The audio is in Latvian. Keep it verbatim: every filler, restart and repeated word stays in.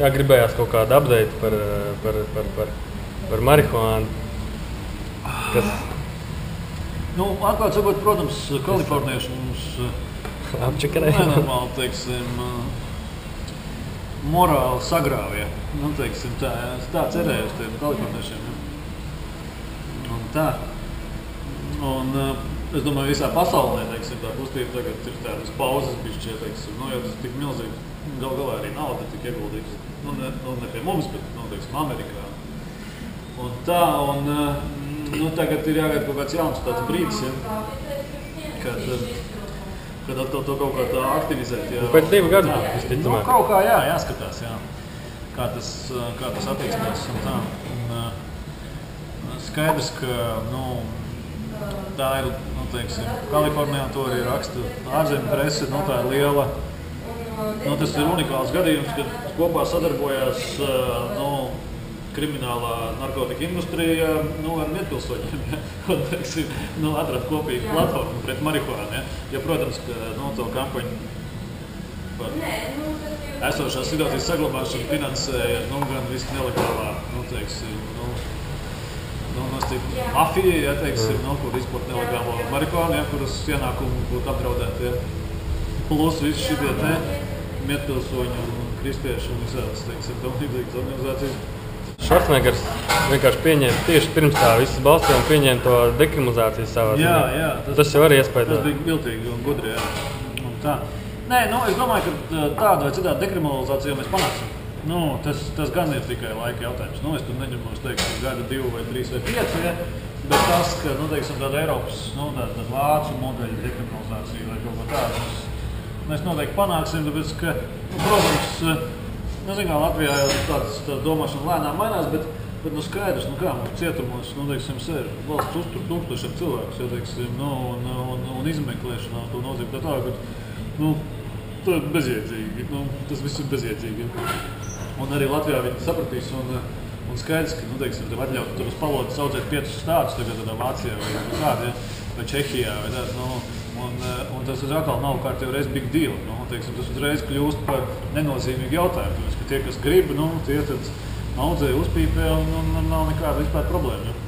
Jā, gribējās kaut kādu update par, par, par, par, par marihuānu. Kas... Nu, atklāt sakot, protams, kalifornieši mums apčakarēja. Nenormāli, teiksim, morāli sagrāvja. Nu, teiksim, tā, tā cerēju uz tiem kaliforniešiem. Ja. Un tā. Un es domāju, visā pasaulē, teiksim, tā kustība tagad ir tādas pauzes bišķie, teiksim, nu, jo tas tik milzīgi. Gal galā arī nauda tik ieguldīgs. Nu, ne, nu, ne pie mums, bet, nu, teiksim, Amerikā. Un tā, un nu, tagad ir jāgaida kaut kāds jauns tāds brīdis, ja, kad, kad atkal to kaut kā tā aktivizēt. Jā. Pēc divu gadu, visticamāk. Nu, kaut kā jā, jāskatās, jā, kā tas, kā tas attīstās un tā. Un, skaidrs, ka, nu, tā ir, nu, teiksim, Kalifornijā to arī raksta ārzemju prese, nu, tā ir liela. Nu, tas ir unikāls gadījums, kad kopā sadarbojās nu, kriminālā narkotika industrija nu, ar vietpilsoņiem. Ja? Un, teiksim, nu, atrast kopīgu platformu pret marihuānu. Ja? Ja, protams, ka nu, to kampaņu par esošās situācijas saglabāšanu finansēja nu, gan viss nelegālā, nu, teiksim, nu, nu, mafija, ja, teiksim, nu, kur izport nelegālo marihuānu, ja, kuras ienākumu būtu apdraudēti. Ja? Plus visi šitie te mietpilsoņi un kristieši un visādas, teiksim, tam līdzīgas organizācijas. Švarcnegers vienkārši pieņēma tieši pirms tā visas balsojuma pieņēma to dekriminalizāciju savā jā, ziņā. Jā, tas, tas jau arī iespējams. Tas bija viltīgi un gudri, jā. Un tā. Nē, nu, es domāju, ka tādu vai citādu dekriminalizāciju mēs panāksim. Nu, tas, tas gan ir tikai laika jautājums. Nu, es tur neņemos teikt, ka gada divi vai trīs vai pieci, ja? Bet tas, ka, nu, teiksim, tāda Eiropas, nu, tāda vācu modeļa dekriminalizācija vai kaut ko tādu, mēs noteikti panāksim, tāpēc, ka, nu, protams, nu, zin kā, Latvijā jau tāds, tāds domāšana lēnām mainās, bet, bet nu, skaidrs, nu kā, mums cietumos, nu, teiksim, sēž valsts uztur tūkstošiem cilvēkus, ja, teiksim, nu, un, un, un izmeklēšanā to nozīmē tā tā, bet, nu, tā ir bezjēdzīgi, nu, tas viss ir bezjēdzīgi. Un arī Latvijā viņi sapratīs, un, un skaidrs, ka, nu, teiksim, tev atļaut tur uz palodu saucēt piecus stātus, tagad tādā Vācijā vai kādā, ja, vai Čehijā, vai tā, nu, Un, un tas atkal nav kārtīgi reiz big deal. Nu, teiksim, tas uzreiz kļūst par nenozīmīgu jautājumu. Tāpēc, ka tie, kas grib, nu, tie tad audzē uzpīpē un, un, un nav nekāda vispār problēma.